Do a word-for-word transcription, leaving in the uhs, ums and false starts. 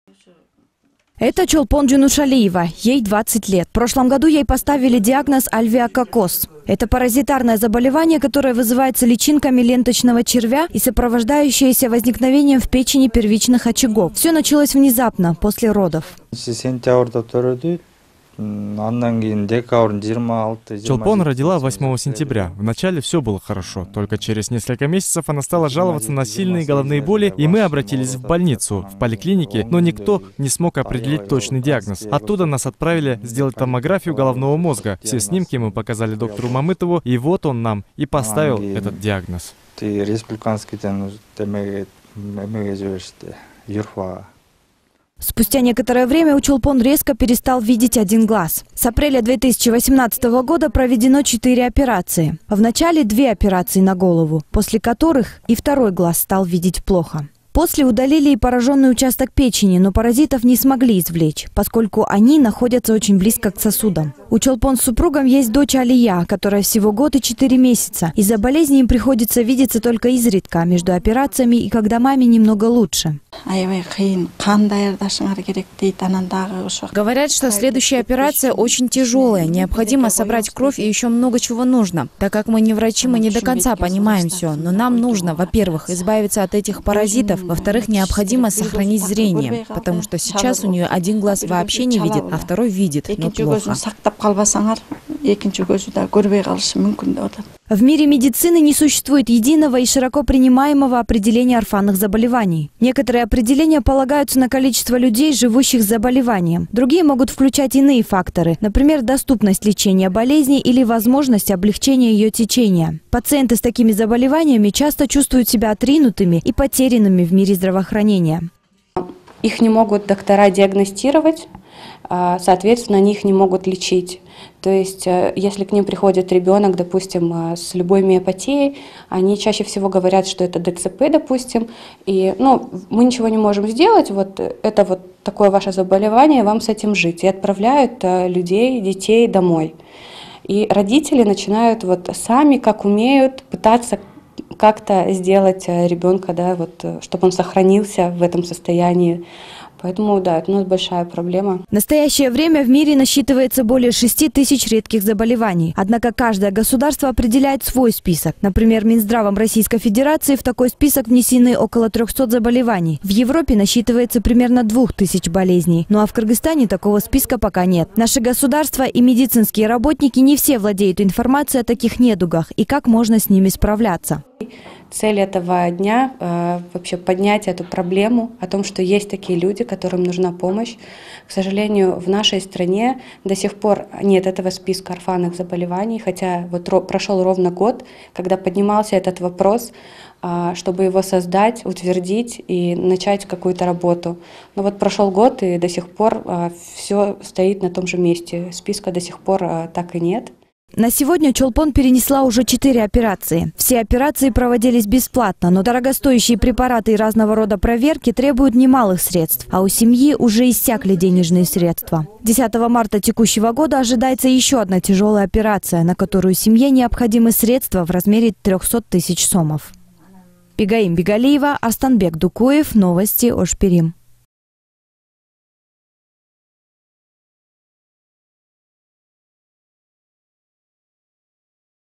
Это Чолпон Джунушалиева, ей двадцать лет. В прошлом году ей поставили диагноз альвеококоз. Это паразитарное заболевание, которое вызывается личинками ленточного червя и сопровождающееся возникновением в печени первичных очагов. Все началось внезапно, после родов. Чолпон родила восьмого сентября. Вначале все было хорошо. Только через несколько месяцев она стала жаловаться на сильные головные боли, и мы обратились в больницу, в поликлинике, но никто не смог определить точный диагноз. Оттуда нас отправили сделать томографию головного мозга. Все снимки мы показали доктору Мамытову, и вот он нам и поставил этот диагноз. Спустя некоторое время у Чолпон резко перестал видеть один глаз. С апреля две тысячи восемнадцатого года проведено четыре операции. Вначале две операции на голову, после которых и второй глаз стал видеть плохо. После удалили и пораженный участок печени, но паразитов не смогли извлечь, поскольку они находятся очень близко к сосудам. У Чолпон с супругом есть дочь Алия, которая всего год и четыре месяца. Из-за болезни им приходится видеться только изредка, между операциями и когда маме немного лучше. Говорят, что следующая операция очень тяжелая. Необходимо собрать кровь и еще много чего нужно. Так как мы не врачи, мы не до конца понимаем все. Но нам нужно, во-первых, избавиться от этих паразитов. Во-вторых, необходимо сохранить зрение, потому что сейчас у нее один глаз вообще не видит, а второй видит, но плохо. В мире медицины не существует единого и широко принимаемого определения орфанных заболеваний. Некоторые определения полагаются на количество людей, живущих с заболеванием. Другие могут включать иные факторы, например, доступность лечения болезни или возможность облегчения ее течения. Пациенты с такими заболеваниями часто чувствуют себя отринутыми и потерянными в мире здравоохранения. Их не могут доктора диагностировать, соответственно, они их не могут лечить. То есть, если к ним приходит ребенок, допустим, с любой миопатией, они чаще всего говорят, что это ДЦП, допустим, и ну, мы ничего не можем сделать, вот это вот такое ваше заболевание, вам с этим жить. И отправляют людей, детей домой. И родители начинают вот сами, как умеют, пытаться как-то сделать ребенка, да, вот, чтобы он сохранился в этом состоянии. Поэтому, да, это у нас большая проблема. В настоящее время в мире насчитывается более шести тысяч редких заболеваний. Однако каждое государство определяет свой список. Например, Минздравом Российской Федерации в такой список внесены около трёхсот заболеваний. В Европе насчитывается примерно двух тысяч болезней. Ну а в Кыргызстане такого списка пока нет. Наши государства и медицинские работники не все владеют информацией о таких недугах и как можно с ними справляться. Цель этого дня э, вообще поднять эту проблему о том, что есть такие люди, которым нужна помощь. К сожалению, в нашей стране до сих пор нет этого списка орфанных заболеваний, хотя вот ро прошел ровно год, когда поднимался этот вопрос, э, чтобы его создать, утвердить и начать какую-то работу. Но вот прошел год, и до сих пор э, все стоит на том же месте. Списка до сих пор э, так и нет. На сегодня Чолпон перенесла уже четыре операции. Все операции проводились бесплатно, но дорогостоящие препараты и разного рода проверки требуют немалых средств, а у семьи уже иссякли денежные средства. десятого марта текущего года ожидается еще одна тяжелая операция, на которую семье необходимы средства в размере трёхсот тысяч сомов. Бигаим Бигалиева, Арстанбек Дукуев, новости Ош Перим.